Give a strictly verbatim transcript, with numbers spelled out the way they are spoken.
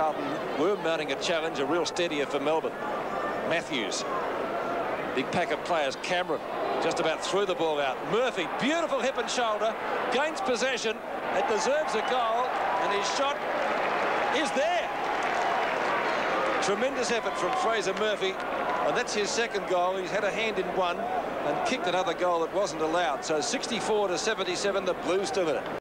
Carlton were mounting a challenge, a real steadier for Melbourne. Matthews, big pack of players. Cameron just about threw the ball out. Murphy, beautiful hip and shoulder, gains possession. It deserves a goal, and his shot is there. Tremendous effort from Fraser Murphy, and that's his second goal. He's had a hand in one and kicked another goal that wasn't allowed. So sixty-four to seventy-seven, the Blues still in it.